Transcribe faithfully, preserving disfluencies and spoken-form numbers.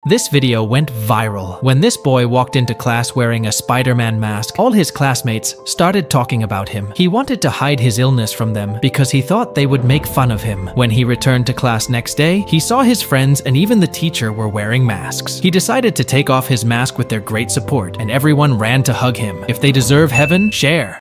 This video went viral. When this boy walked into class wearing a Spider-Man mask, all his classmates started talking about him. He wanted to hide his illness from them because he thought they would make fun of him. When he returned to class next day, he saw his friends and even the teacher were wearing masks. He decided to take off his mask with their great support, and everyone ran to hug him. If they deserve heaven, share.